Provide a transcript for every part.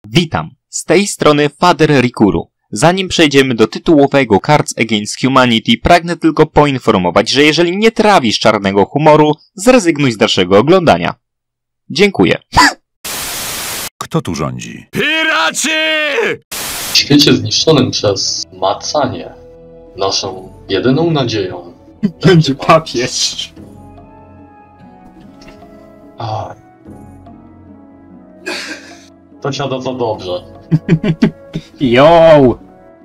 Witam, z tej strony Father Rikuru. Zanim przejdziemy do tytułowego Cards Against Humanity, pragnę tylko poinformować, że jeżeli nie trawisz czarnego humoru, zrezygnuj z dalszego oglądania. Dziękuję. Kto tu rządzi? Piraci! W świecie zniszczonym przez macanie, naszą jedyną nadzieją Będzie papież. To siada za dobrze. Yo!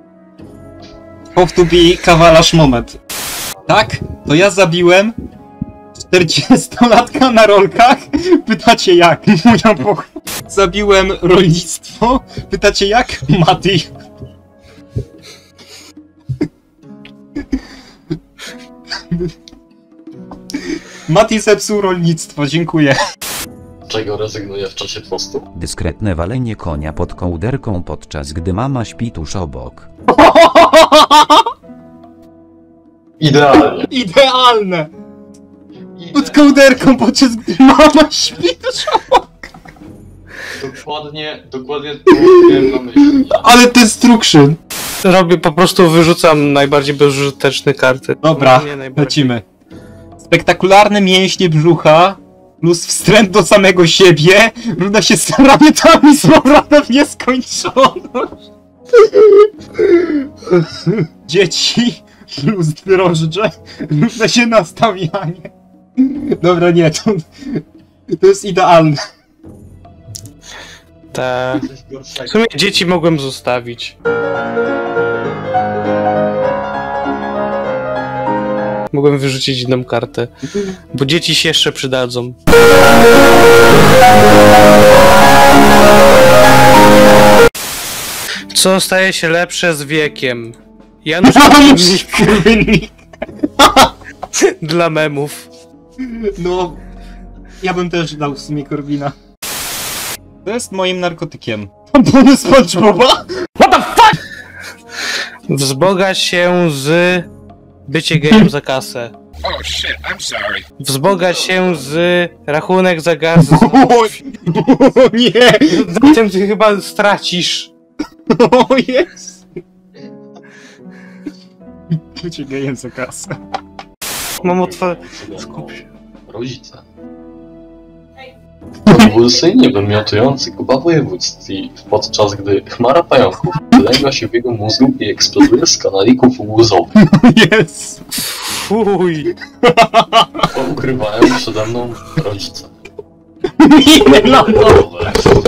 Powtópi kawalarz moment. Tak, to ja zabiłem 40-latka na rolkach. Pytacie jak? Moja boch. Zabiłem rolnictwo. Pytacie jak? Mati. Mati zepsuł rolnictwo, dziękuję. Czego rezygnuję w czasie postu? Dyskretne walenie konia pod kołderką, podczas gdy mama śpi tuż obok. Idealnie. Idealne! Pod kołderką, podczas gdy mama śpi tuż obok. Dokładnie to miałem na myśli. Ale destruction! Robię, po prostu wyrzucam najbardziej bezużyteczne karty. Dobra, Nie najbardziej. lecimy. Spektakularne mięśnie brzucha plus wstręt do samego siebie równa się z ramietami z powrotem w nieskończoność. Dzieci plus drożdże równa się nastawianie. Dobra, nie, to jest idealne. Tak. Coś W gorszego. sumie dzieci mogłem zostawić. Mogłem wyrzucić inną kartę. Bo dzieci się jeszcze przydadzą. Co staje się lepsze z wiekiem? Janusz Korwin-Mikke dla memów. No, ja bym też dał w sumie Korwina. To jest moim narkotykiem. Tampony SpongeBoba? Wzbogać się z bycie gejem za kasę. Oh shit, I'm sorry. Wzbogać się z rachunek za gaz. O nie! Zatem ty chyba stracisz. O jest! Bycie gejem za kasę. Mam otwarte. Skup się. Rodzice. Konwulsyjnie wymiotujący Kuba województwi, podczas gdy chmara pająków wylęga się w jego mózgu i eksploduje z kanalików łzowych. Jest! Fuj. To ukrywają przede mną rodzice. Nie, lądowe!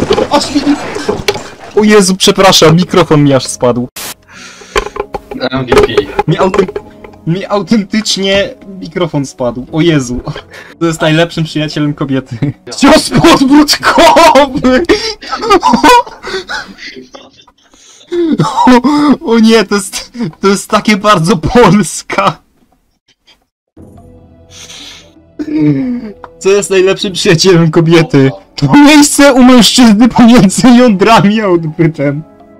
O Jezu, przepraszam, mikrofon mi aż spadł. MVP. Mi autentycznie mikrofon spadł. O Jezu. To jest najlepszym przyjacielem kobiety. Cios podbródkowy! O nie, to jest takie bardzo Polska. Co jest najlepszym przyjacielem kobiety? To miejsce u mężczyzny pomiędzy jądrami a odbytem.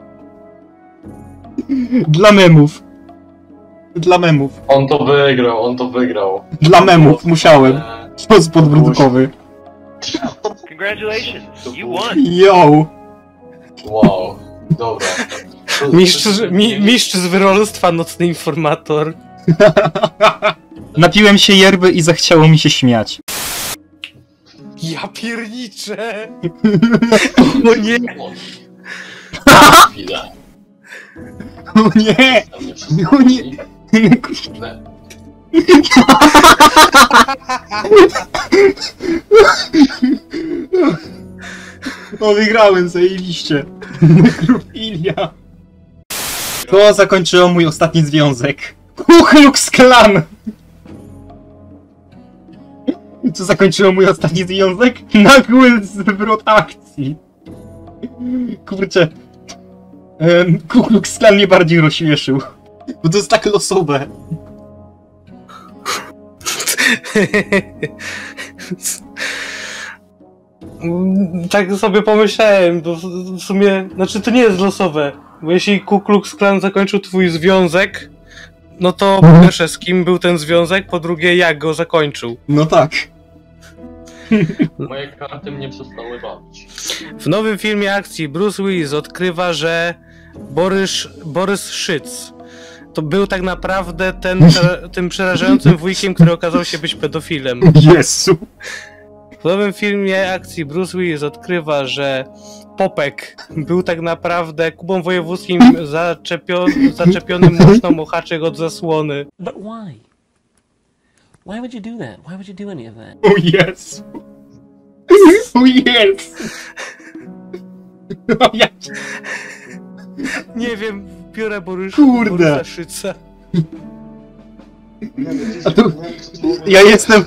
Dla memów. Dla memów. On to wygrał. Dla memów, musiałem. Cios podbródkowy. Congratulations, you won. Yo! Wow. Dobra. Mistrz z wyrolstwa, nocny informator. Napiłem się yerby i zachciało mi się śmiać. Ja pierniczę. O nie. Chwilę. O nie! Tam nie wszystko O nie! źle. O, wygrałem, zajebiście. Nekrofilia. To zakończyło mój ostatni związek. Ku Klux Klan! Co zakończyło mój ostatni związek? Nagły zwrot akcji. Kurczę. Ku Klux Klan mnie bardziej rozśmieszył. Bo to jest tak losowe. Tak sobie pomyślałem, bo w sumie, znaczy to nie jest losowe, bo jeśli Ku Klux Klan zakończył twój związek, no to po pierwsze z kim był ten związek, po drugie jak go zakończył. No tak. Moje karty mnie przestały bawić. W nowym filmie akcji Bruce Willis odkrywa, że Borys Szyc to był tak naprawdę tym przerażającym wujkiem, który okazał się być pedofilem. Jezu! W nowym filmie akcji Bruce Willis odkrywa, że Popek był tak naprawdę Kubą Wojewódzkim zaczepionym muszną o haczyk od zasłony. But why? Why would you do that? Why would you do any of that? O Jezu! O Jezu! O ja... Nie wiem, biorę Kurde. Borysa Szyca. A tu... Ja jestem...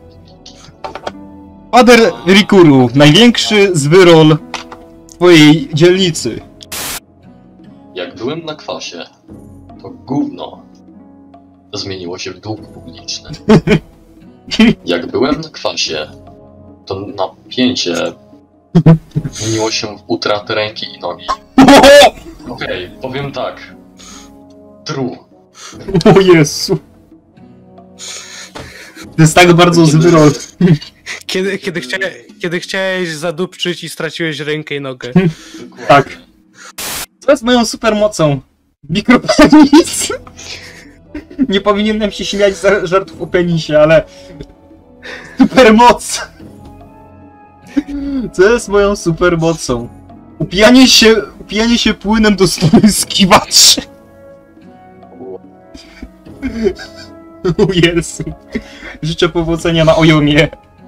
Fader Rikuru, największy zwyrol twojej dzielnicy. Jak byłem na kwasie, to gówno zmieniło się w dług publiczny. Jak byłem na kwasie, to napięcie zmieniło się w utratę ręki i nogi. Okej, powiem tak. True. O Jezu. To jest tak bardzo zwyrol. Kiedy chciałeś zadupczyć i straciłeś rękę i nogę. Tak. Co jest moją supermocą? Mikropenis? Nie powinienem się śmiać z żartów o penisie, ale... Supermoc! Co jest moją supermocą? Upijanie się płynem do spryskiwaczy. O Jezu. Życzę powodzenia na ojomie.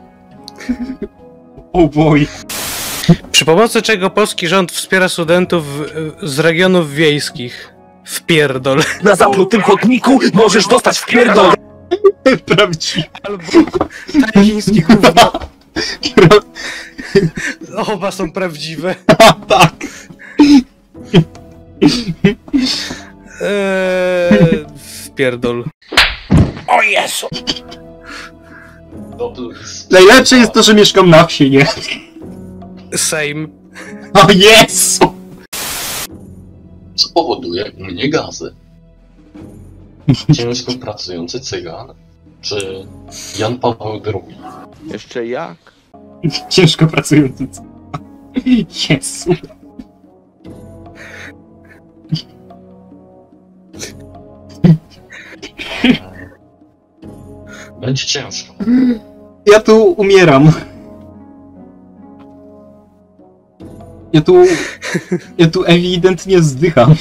O boj. Przy pomocy czego polski rząd wspiera studentów z regionów wiejskich. Wpierdol. Na zaplutym chodniku możesz dostać w pierdol! Prawdziwe. Albo tajziński gówno. Oba są prawdziwe. Tak. Wpierdol. O Jezu! Najlepsze jest to, że mieszkam na wsi, nie? Same. O Jezu! Co powoduje u mnie gazy? Ciężko pracujący cygan? Czy Jan Paweł II? Jeszcze jak? Ciężko pracujący. Jezu. Będzie ciężko. Ja tu umieram. Ja tu ewidentnie zdycham.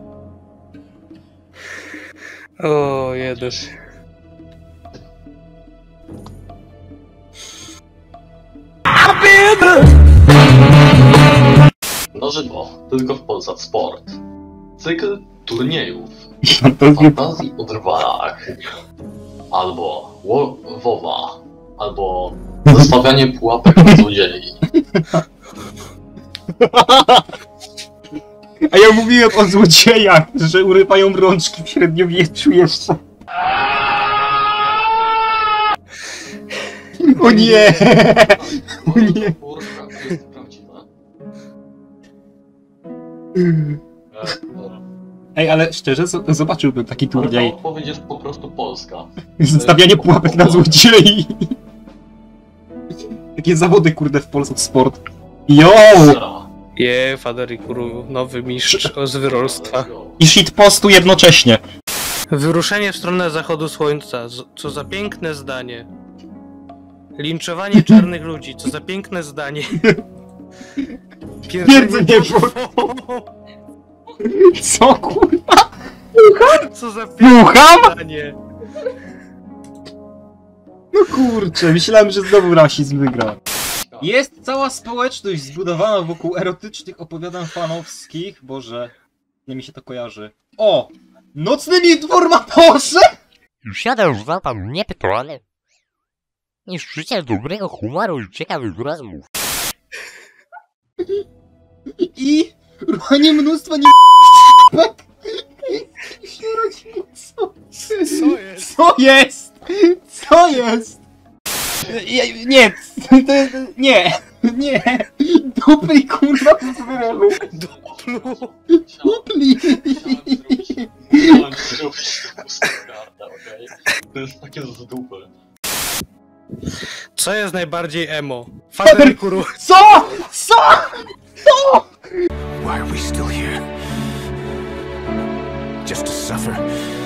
O, jeden. Na żywo, tylko w Polsat Sport. Cykl turniejów. Fantazja. Fantazji o drwalach. Albo WoWa. Albo zostawianie pułapek na złodziei. A ja mówiłem o złodziejach, że urywają rączki w średniowieczu jeszcze. O nie! O nie! To jest prawdziwe. Ej, ale szczerze, zobaczyłbym taki Ale ta turniej. odpowiedź jest po prostu polska. Zostawianie pułapek na złodziei. Takie zawody, kurde, w Polsat Sport. Yo! Fader Rikuru, nowy mistrz zwyrolstwa. I shitpostu jednocześnie. Wyruszenie w stronę zachodu słońca, co za piękne zdanie. Linczowanie czarnych ludzi, co za piękne zdanie. Pierdzenie Co, kurwa? Co za piękne Słucham? zdanie. No kurczę, myślałem, że znowu rasizm wygra. Jest cała społeczność zbudowana wokół erotycznych opowiadań fanowskich. Boże, nie mi się to kojarzy. O! Nocnymi informatorze! Siadasz za pan nie pytany. I szczycie dobrego humoru i ciekawych rozmów. I ruchanie mnóstwa nie... Co jest? Co jest? Co jest? Nie, nie, nie. Dupy kurwa z wyrolu. Dupli. Chciałem zrobić taką kartę, okej? To jest takie z dupy. Co jest najbardziej emo? Fader Rikuru. Co? Co? Why are we still here? Just to suffer.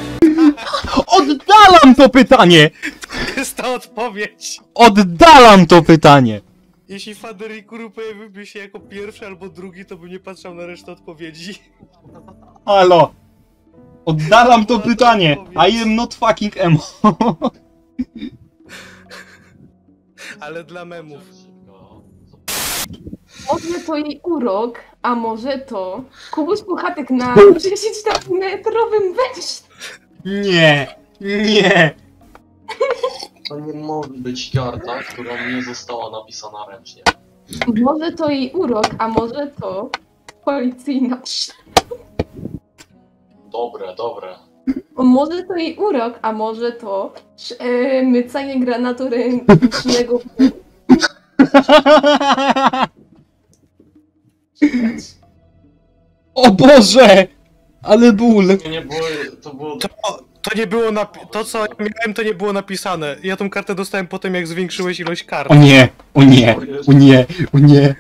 Oddalam to pytanie! Jest to odpowiedź. Oddalam to pytanie! Jeśli Fader Rikuru pojawiłby się jako pierwszy albo drugi, to bym nie patrzał na resztę odpowiedzi. Halo! Oddalam to pytanie! I am not fucking emo. Ale dla memów. Może to jej urok, a może to Kubuś Puchatek na 10-metrowym wężu. Nie! Nie! To nie może być karta, która nie została napisana ręcznie. Może to jej urok, a może to policyjna. Dobre. Może to jej urok, a może to mycanie granatu ręcznego. O Boże! Ale ból! Nie było, to było... To nie było to co ja miałem, to nie było napisane. Ja tą kartę dostałem potem, jak zwiększyłeś ilość kart. O nie! O nie! O nie! O nie!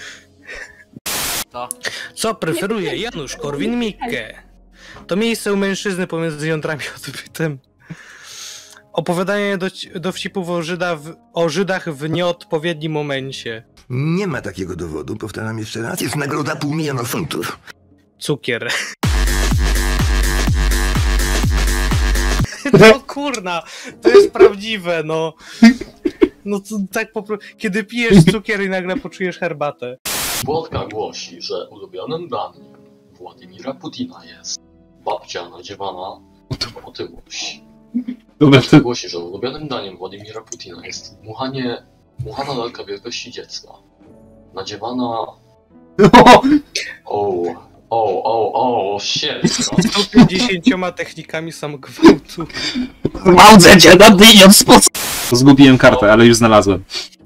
Co preferuje Janusz Korwin-Mikke? To miejsce u mężczyzny pomiędzy jądrami odbytem. Opowiadanie dowcipów o Żydach w nieodpowiednim momencie. Nie ma takiego dowodu, powtarzam jeszcze raz. Jest nagroda $500 000 funtów. Cukier. No kurna, to jest prawdziwe, no. No to tak po prostu, kiedy pijesz cukier i nagle poczujesz herbatę. Płotka głosi, że ulubionym daniem Władimira Putina jest babcia nadziewana otyłość. Płotka głosi, że ulubionym daniem Władimira Putina jest muchana lalka wielkości dziecka. Nadziewana... shit. 150 technikami samogwałtu. Gwałcę cię na pieniądz sposób! Zgubiłem kartę, ale już znalazłem.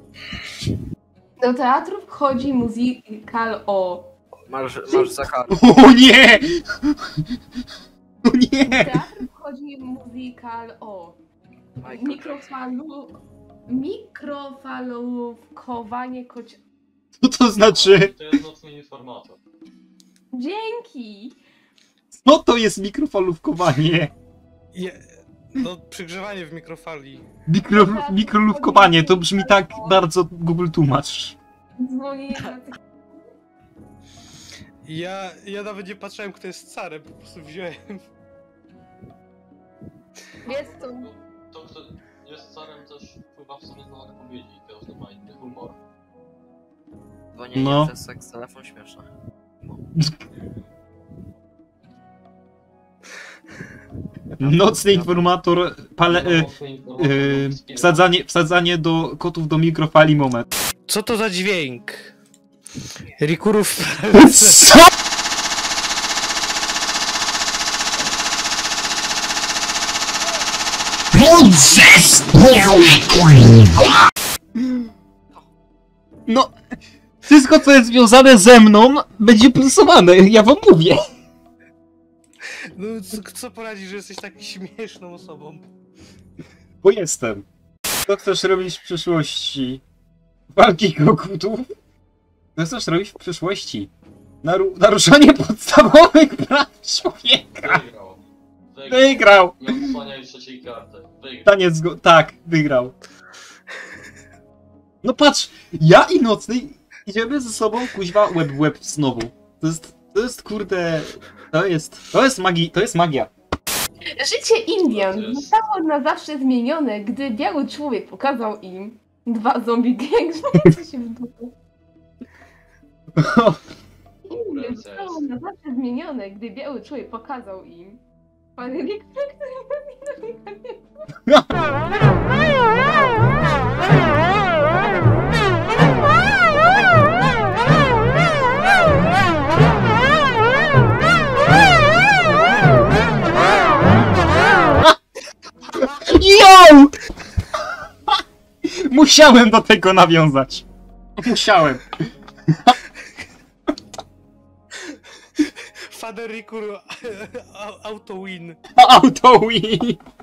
Do teatru wchodzi muzykal o... Masz za karę. O nie! O Do nie! teatru wchodzi muzykal o... Mikrofalówkowanie kocia... Co to znaczy? To jest nocny informator. Dzięki! Co to jest mikrofalówkowanie? No, przygrzewanie w mikrofali. Mikrolówkowanie, to brzmi tak bardzo Google tłumacz. Dzwonię na... Ja nawet nie patrzyłem, kto jest carem, po prostu wziąłem. Jest to... To, kto jest carem, też wpływa w sumie na odpowiedzi. Każdy ma inny humor. Dzwonienie przez seks, telefon śmieszne. Nocny informator, wsadzanie do kotów do mikrofali moment. Co to za dźwięk? Rikurów... Co? No, wszystko co jest związane ze mną będzie pulsowane, ja wam mówię. No, co poradzisz, że jesteś tak śmieszną osobą? Bo jestem. Co chcesz robić w przyszłości? Walki kokutów? Co chcesz robić w przyszłości? Naruszanie podstawowych praw człowieka! Wygrał! Nie odsłaniaj trzeciej karty. Wygrał. Taniec go... Tak, wygrał. No patrz, ja i Nocny idziemy ze sobą kuźwa łeb w łeb znowu. To jest kurde... To jest magia. Życie Indian zostało na zawsze zmienione, gdy biały człowiek pokazał im 2 zombie gang znające się w dupę. Indian zostało na zawsze zmienione, gdy biały człowiek pokazał im parę lików, który Yo! Musiałem do tego nawiązać. Musiałem. Fader Rikuru auto win. Auto win.